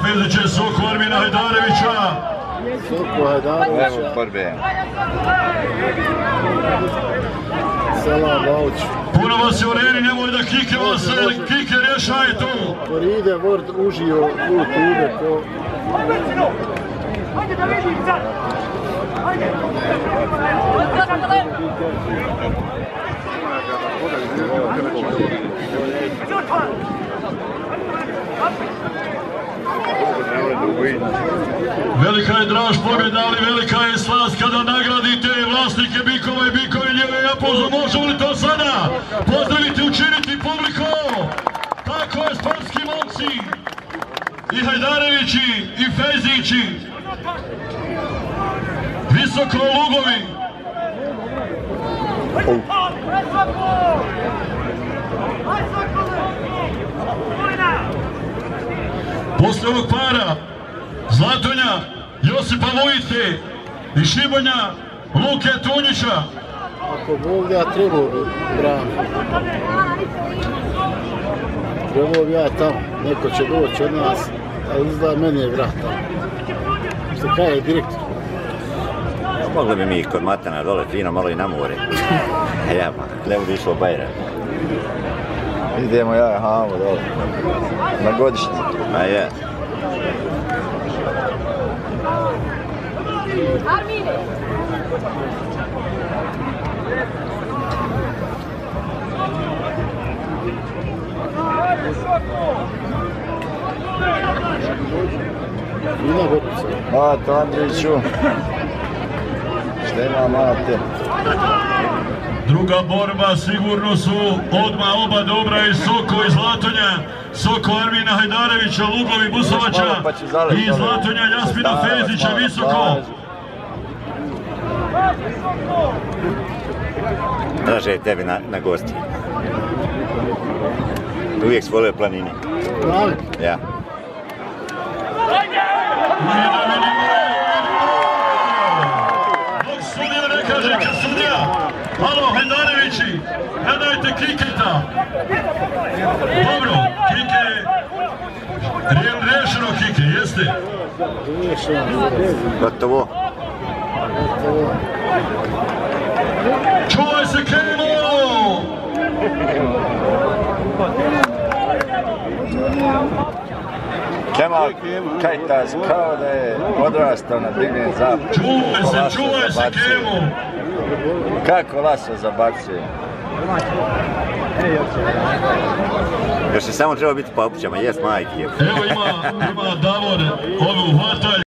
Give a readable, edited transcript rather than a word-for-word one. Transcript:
Fezića, Soko Armina Hajdarevića. Soko Hajdarevića. Evo borbe. Selam Lauć. Puno vas je u areni, nemoj da Kike vas, Kike rješaj tu. Koride Word uživo YouTube ko... Hajde da vidim sad! Hajde! Velika je draž pobjeda, ali velika je slast kada nagradite vlasnike bikova i bikovinjeve. Ja pozvam, možemo li to sada pozdraviti, učiniti publiku? Tako je, sportski momci, i Hajdarevići, i Fezići, Visoko Lugovi. Posle ovog para Zlatonja, Josipa Vujite i Šibanja, Luke Tunjića. Ako Bog da, trebao bi braniti. Trebao bi ja tamo, neko će doći od nas, ali izgleda meni je vrat tamo. Što kaže direktor? Mogli bi mi kod Matana dole fino, malo i na more. Ja pa, ne bi išlo Bajra. Idemo ja i Hamo dole, na godišnji. A je. Armine! Ina Gopica. Mato Andriću. Šta ima Mate? Druga borba sigurno su odmah oba dobra i Soko i Zlatonja. Soko Armina Hajdarevića, Lugovi Busovača i Zlatonja Jasmina Fezića, Visoko. Draže je tebi na gosti. Uvijek svolio planine. Pravi? Ja. Dok sudija ne kaže kad sudija. Halo, Hajdarevići, gledajte Kiketa. Dobro, Kike, rešeno Kike, jeste? Riješeno. Gotovo. Čuvaj se Kemo! Kemal Kajtaz kao da je odrastao na Divljen zapad. Čuvaj se Kemo! Kako laso zabacuje. Još je samo treba biti pa opućama, jest majke. Evo ima Davor